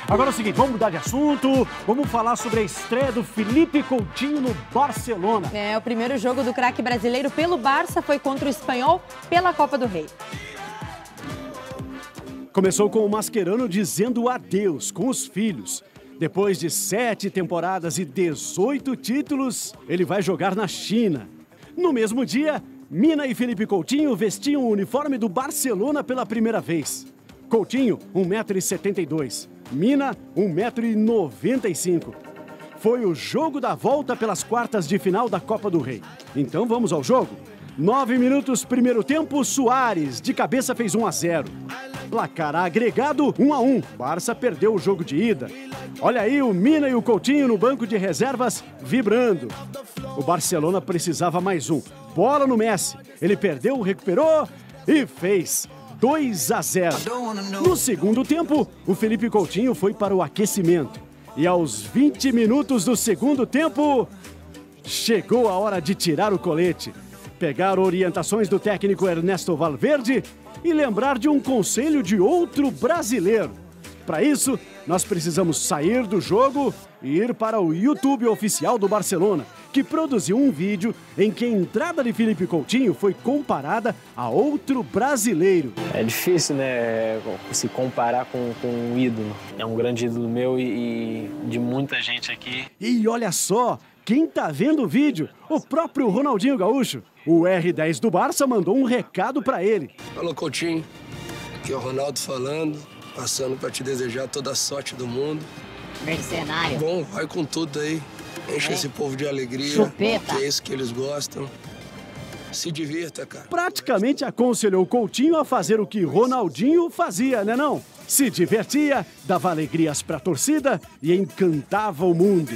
Agora é o seguinte, vamos mudar de assunto, vamos falar sobre a estreia do Felipe Coutinho no Barcelona. O primeiro jogo do craque brasileiro pelo Barça foi contra o Espanhol pela Copa do Rei. Começou com o Mascherano dizendo adeus com os filhos. Depois de 7 temporadas e 18 títulos, ele vai jogar na China. No mesmo dia, Mina e Felipe Coutinho vestiam o uniforme do Barcelona pela primeira vez. Coutinho, 1,72 m. Mina, 1,95 m. Foi o jogo da volta pelas quartas de final da Copa do Rei. Então vamos ao jogo. 9 minutos, primeiro tempo, Suárez de cabeça fez 1-0. Placar agregado, 1-1. Barça perdeu o jogo de ida. Olha aí o Mina e o Coutinho no banco de reservas vibrando. O Barcelona precisava mais um. Bola no Messi. Ele perdeu, recuperou e fez 2-0. No segundo tempo, o Felipe Coutinho foi para o aquecimento. E aos 20 minutos do segundo tempo, chegou a hora de tirar o colete, pegar orientações do técnico Ernesto Valverde e lembrar de um conselho de outro brasileiro. Para isso, nós precisamos sair do jogo e ir para o YouTube oficial do Barcelona, que produziu um vídeo em que a entrada de Felipe Coutinho foi comparada a outro brasileiro. É difícil, né, se comparar com um ídolo. É um grande ídolo meu e de muita gente aqui. E olha só, quem tá vendo o vídeo? O próprio Ronaldinho Gaúcho. O R10 do Barça mandou um recado para ele. Alô, Coutinho. Aqui é o Ronaldo falando, passando para te desejar toda a sorte do mundo. Mercenário. Bom, vai com tudo aí. Enche esse povo de alegria. Chupeta. Que é isso que eles gostam. Se divirta, cara. Praticamente aconselhou Coutinho a fazer o que Ronaldinho fazia, né não? Se divertia, dava alegrias pra torcida e encantava o mundo.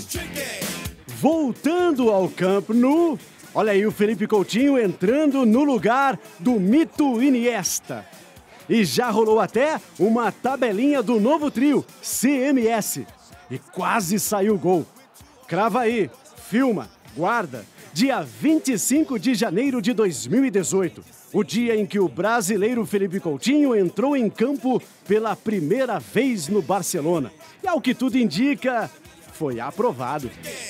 Voltando ao Camp Nou, olha aí o Felipe Coutinho entrando no lugar do mito Iniesta. E já rolou até uma tabelinha do novo trio, CMS. E quase saiu o gol. Crava aí, filma, guarda. Dia 25 de janeiro de 2018. O dia em que o brasileiro Felipe Coutinho entrou em campo pela primeira vez no Barcelona. E ao que tudo indica, foi aprovado.